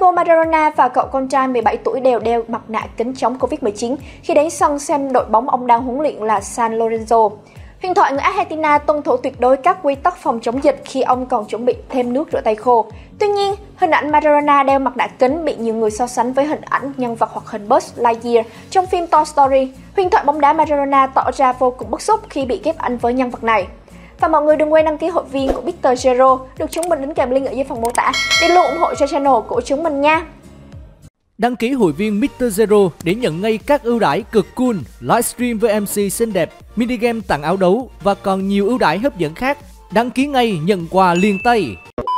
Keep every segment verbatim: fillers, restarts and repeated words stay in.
Diego Maradona và cậu con trai mười bảy tuổi đều đeo mặt nạ kính chống Covid mười chín khi đến sân xem đội bóng ông đang huấn luyện là San Lorenzo. Huyền thoại người Argentina tuân thủ tuyệt đối các quy tắc phòng chống dịch khi ông còn chuẩn bị thêm nước rửa tay khô. Tuy nhiên, hình ảnh Maradona đeo mặt nạ kính bị nhiều người so sánh với hình ảnh nhân vật hoạt hình Buzz Lightyear trong phim Toy Story. Huyền thoại bóng đá Maradona tỏ ra vô cùng bức xúc khi bị ghép ảnh với nhân vật này. Và mọi người đừng quên đăng ký hội viên của mister Zero được chúng mình đính kèm link ở dưới phần mô tả để luôn ủng hộ cho channel của chúng mình nha. Đăng ký hội viên mister Zero để nhận ngay các ưu đãi cực cool, livestream với em xê xinh đẹp, minigame tặng áo đấu và còn nhiều ưu đãi hấp dẫn khác. Đăng ký ngay nhận quà liền tay.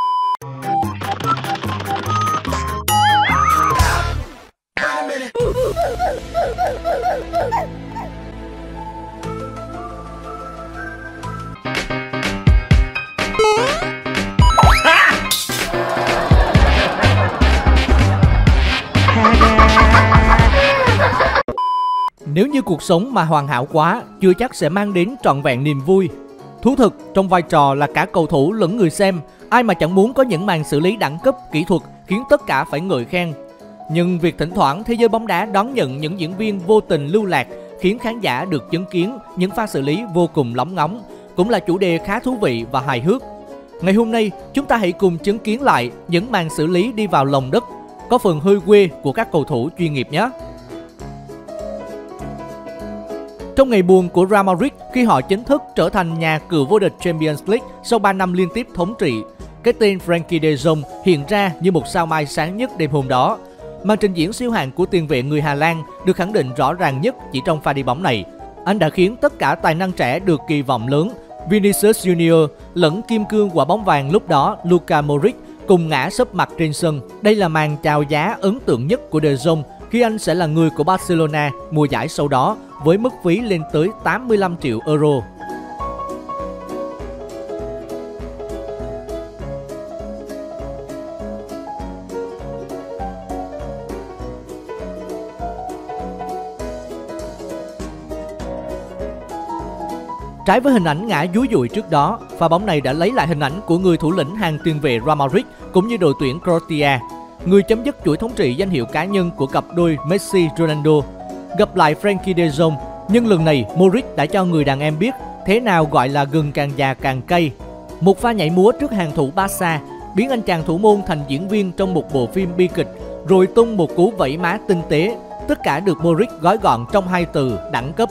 Nếu như cuộc sống mà hoàn hảo quá, chưa chắc sẽ mang đến trọn vẹn niềm vui. Thú thực, trong vai trò là cả cầu thủ lẫn người xem, ai mà chẳng muốn có những màn xử lý đẳng cấp, kỹ thuật khiến tất cả phải ngợi khen. Nhưng việc thỉnh thoảng thế giới bóng đá đón nhận những diễn viên vô tình lưu lạc khiến khán giả được chứng kiến những pha xử lý vô cùng lóng ngóng, cũng là chủ đề khá thú vị và hài hước. Ngày hôm nay, chúng ta hãy cùng chứng kiến lại những màn xử lý đi vào lòng đất, có phần hơi quê của các cầu thủ chuyên nghiệp nhé. Trong ngày buồn của Real Madrid khi họ chính thức trở thành nhà cựu vô địch Champions League sau ba năm liên tiếp thống trị, cái tên Frenkie de Jong hiện ra như một sao mai sáng nhất đêm hôm đó. Màn trình diễn siêu hạng của tiền vệ người Hà Lan được khẳng định rõ ràng nhất chỉ trong pha đi bóng này. Anh đã khiến tất cả tài năng trẻ được kỳ vọng lớn, Vinicius Junior lẫn kim cương quả bóng vàng lúc đó Luka Modric cùng ngã sấp mặt trên sân. Đây là màn chào giá ấn tượng nhất của de Jong khi anh sẽ là người của Barcelona mùa giải sau đó với mức phí lên tới tám mươi lăm triệu euro. Trái với hình ảnh ngã dúi dụi trước đó, pha bóng này đã lấy lại hình ảnh của người thủ lĩnh hàng tiền vệ Real Madrid cũng như đội tuyển Croatia, người chấm dứt chuỗi thống trị danh hiệu cá nhân của cặp đôi Messi-Ronaldo. Gặp lại Frenkie de Jong, nhưng lần này Modric đã cho người đàn em biết thế nào gọi là gừng càng già càng cay. Một pha nhảy múa trước hàng thủ Barca biến anh chàng thủ môn thành diễn viên trong một bộ phim bi kịch, rồi tung một cú vẫy má tinh tế. Tất cả được Modric gói gọn trong hai từ đẳng cấp.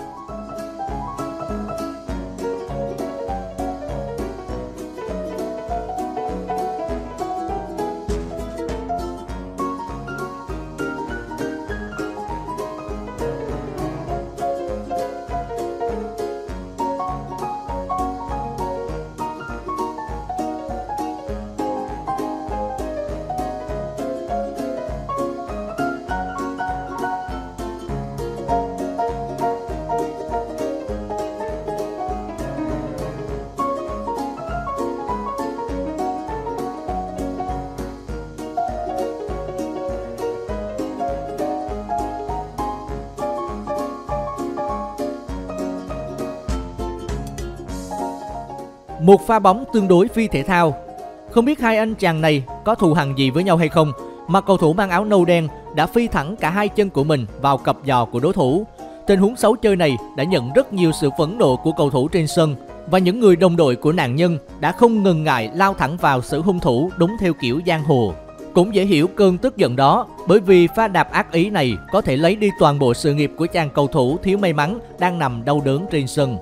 Một pha bóng tương đối phi thể thao. Không biết hai anh chàng này có thù hằn gì với nhau hay không, mà cầu thủ mang áo nâu đen đã phi thẳng cả hai chân của mình vào cặp giò của đối thủ. Tình huống xấu chơi này đã nhận rất nhiều sự phẫn nộ của cầu thủ trên sân, và những người đồng đội của nạn nhân đã không ngần ngại lao thẳng vào xử hung thủ đúng theo kiểu giang hồ. Cũng dễ hiểu cơn tức giận đó, bởi vì pha đạp ác ý này có thể lấy đi toàn bộ sự nghiệp của chàng cầu thủ thiếu may mắn đang nằm đau đớn trên sân.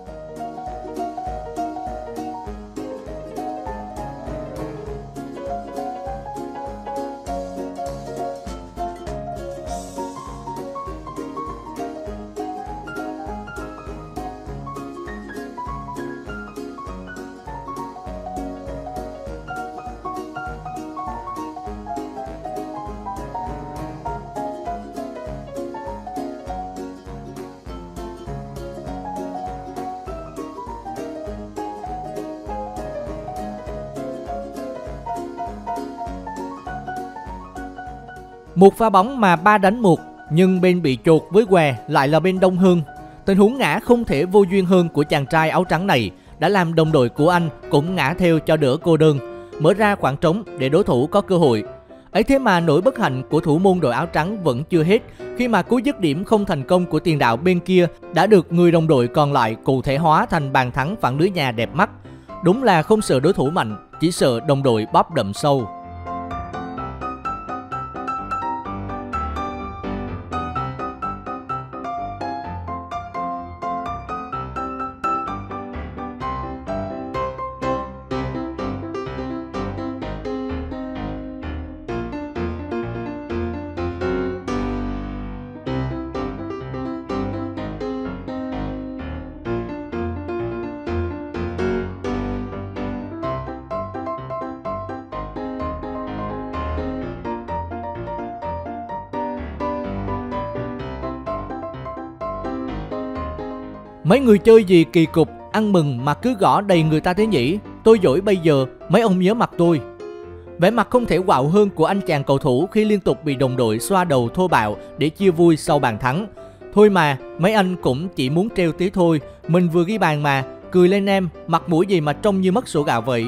Một pha bóng mà ba đánh một, nhưng bên bị chột với què lại là bên đông hơn. Tình huống ngã không thể vô duyên hơn của chàng trai áo trắng này đã làm đồng đội của anh cũng ngã theo cho đỡ cô đơn, mở ra khoảng trống để đối thủ có cơ hội. Ấy thế mà nỗi bất hạnh của thủ môn đội áo trắng vẫn chưa hết, khi mà cú dứt điểm không thành công của tiền đạo bên kia đã được người đồng đội còn lại cụ thể hóa thành bàn thắng phản lưới nhà đẹp mắt. Đúng là không sợ đối thủ mạnh, chỉ sợ đồng đội bóp đậm sâu. Mấy người chơi gì kỳ cục, ăn mừng mà cứ gõ đầy người ta thế nhỉ? Tôi giỏi bây giờ, mấy ông nhớ mặt tôi. Vẻ mặt không thể quạo hơn của anh chàng cầu thủ khi liên tục bị đồng đội xoa đầu thô bạo để chia vui sau bàn thắng. Thôi mà, mấy anh cũng chỉ muốn trêu tí thôi, mình vừa ghi bàn mà, cười lên em, mặt mũi gì mà trông như mất sổ gạo vậy.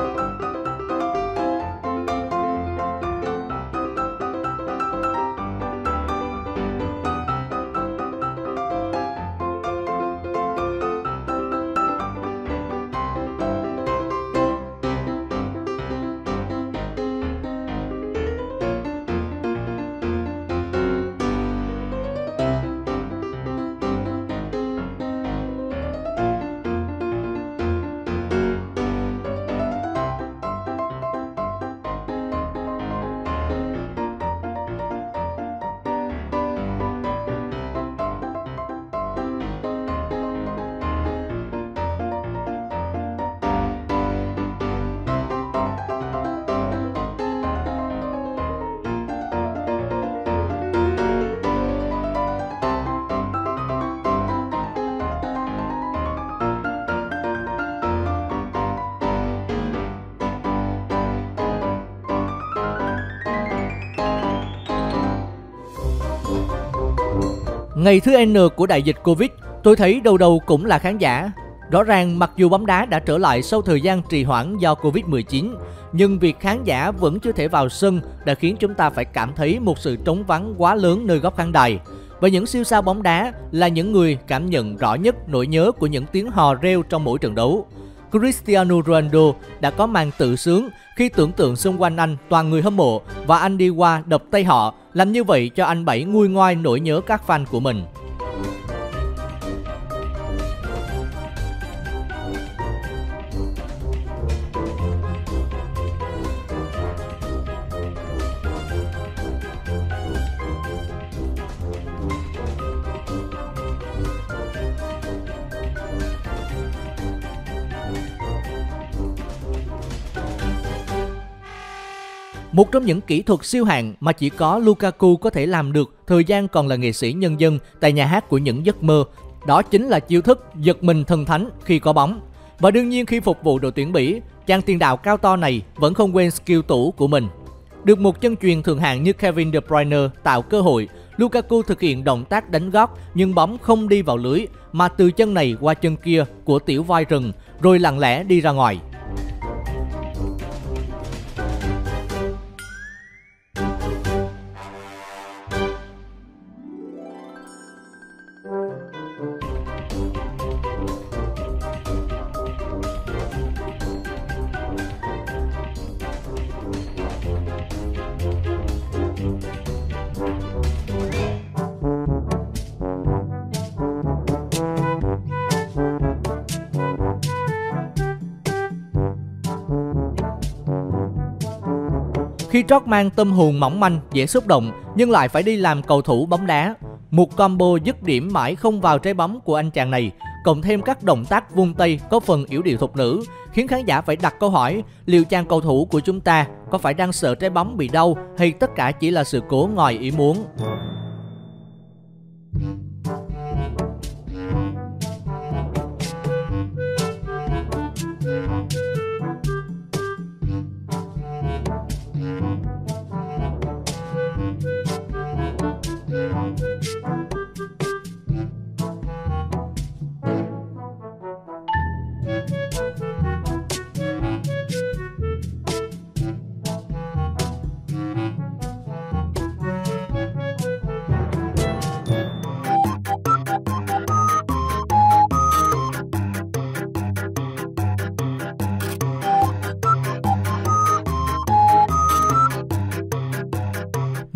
Ngày thứ N của đại dịch Covid, tôi thấy đâu đâu cũng là khán giả. Rõ ràng mặc dù bóng đá đã trở lại sau thời gian trì hoãn do Covid mười chín, nhưng việc khán giả vẫn chưa thể vào sân đã khiến chúng ta phải cảm thấy một sự trống vắng quá lớn nơi góc khán đài. Và những siêu sao bóng đá là những người cảm nhận rõ nhất nỗi nhớ của những tiếng hò reo trong mỗi trận đấu. Cristiano Ronaldo đã có màn tự sướng khi tưởng tượng xung quanh anh toàn người hâm mộ và anh đi qua đập tay họ, làm như vậy cho anh Bảy nguôi ngoai nỗi nhớ các fan của mình. Một trong những kỹ thuật siêu hạng mà chỉ có Lukaku có thể làm được thời gian còn là nghệ sĩ nhân dân tại nhà hát của những giấc mơ, đó chính là chiêu thức giật mình thần thánh khi có bóng. Và đương nhiên khi phục vụ đội tuyển Bỉ, chàng tiền đạo cao to này vẫn không quên skill tủ của mình. Được một chân chuyền thượng hạng như Kevin De Bruyne tạo cơ hội, Lukaku thực hiện động tác đánh gót nhưng bóng không đi vào lưới mà từ chân này qua chân kia của tiểu voi rừng rồi lặng lẽ đi ra ngoài. Khi trót mang tâm hồn mỏng manh, dễ xúc động nhưng lại phải đi làm cầu thủ bóng đá. Một combo dứt điểm mãi không vào trái bóng của anh chàng này, cộng thêm các động tác vung tay có phần yểu điệu thục nữ, khiến khán giả phải đặt câu hỏi liệu chàng cầu thủ của chúng ta có phải đang sợ trái bóng bị đau hay tất cả chỉ là sự cố ngoài ý muốn.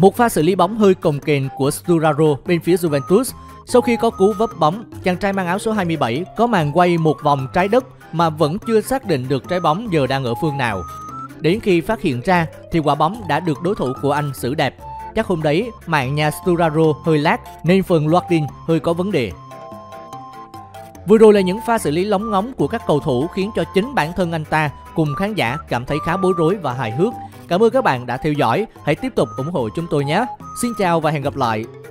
Một pha xử lý bóng hơi cồng kềnh của Sturaro bên phía Juventus. Sau khi có cú vấp bóng, chàng trai mang áo số hai mươi bảy có màn quay một vòng trái đất mà vẫn chưa xác định được trái bóng giờ đang ở phương nào. Đến khi phát hiện ra thì quả bóng đã được đối thủ của anh xử đẹp. Chắc hôm đấy mạng nhà Sturaro hơi lag nên phần loading hơi có vấn đề. Vừa rồi là những pha xử lý lóng ngóng của các cầu thủ khiến cho chính bản thân anh ta cùng khán giả cảm thấy khá bối rối và hài hước. Cảm ơn các bạn đã theo dõi, hãy tiếp tục ủng hộ chúng tôi nhé. Xin chào và hẹn gặp lại.